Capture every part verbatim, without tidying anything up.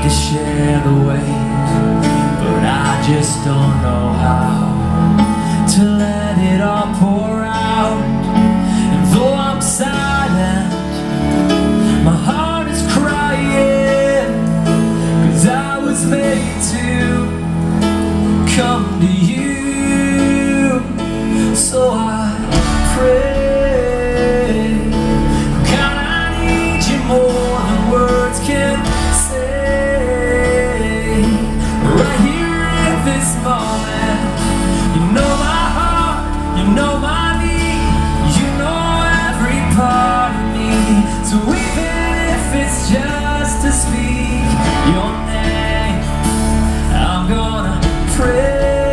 could share the weight, but I just don't know how to let it all pour out. And though I'm silent, my heart is crying, 'cause I was made to come to you. So I pray, God, I need you more than words can say. Right here in this moment, you know my heart, you know my need, you know every part of me. So even if it's just to speak your name, I'm gonna pray.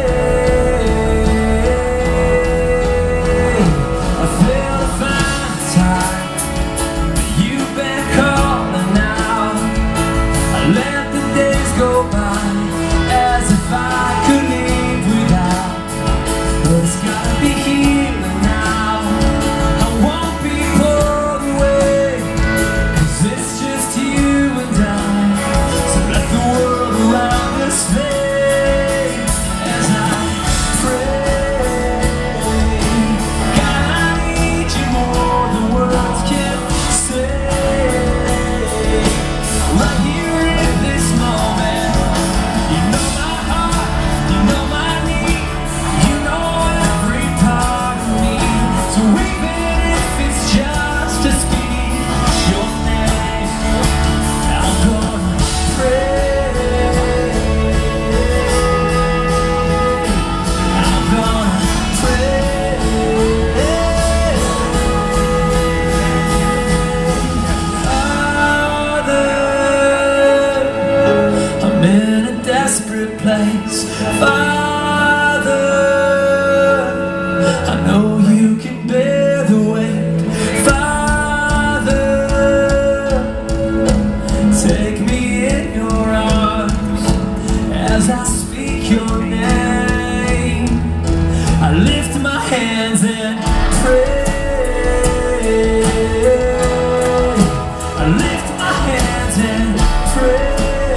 Place. Father, I know you can bear the weight. Father, take me in your arms as I speak your name. I lift my hands and pray. I lift my hands and pray.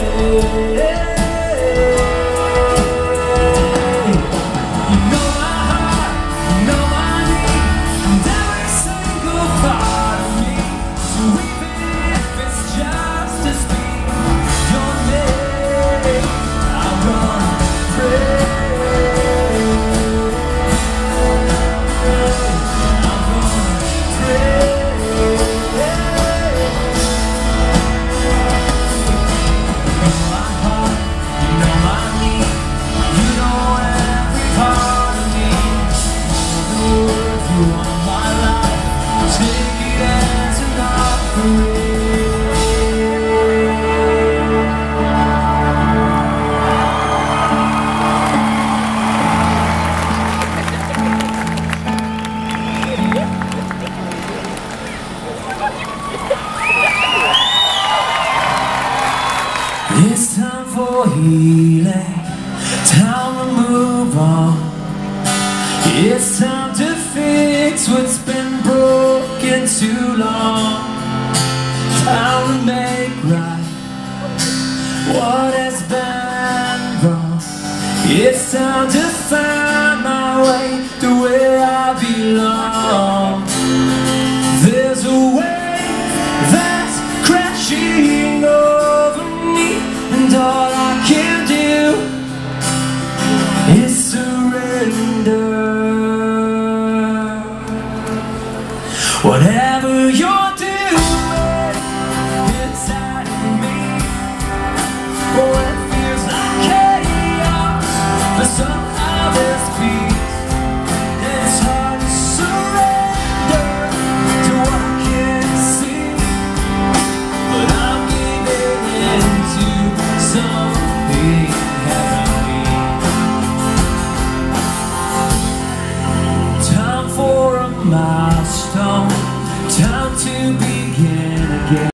It's time for healing, time to move on. It's time to fix what's been broken too long. Time to make right what has been wrong. It's time to find my way to where I belong. There's a wave that's crashing over me, and all I can do is surrender. Whatever you're doing inside of me, oh, it feels like chaos, but somehow there's peace. It's hard to surrender to what I can't see, but I'm giving into something heavenly. Time for a milestone, time to begin again.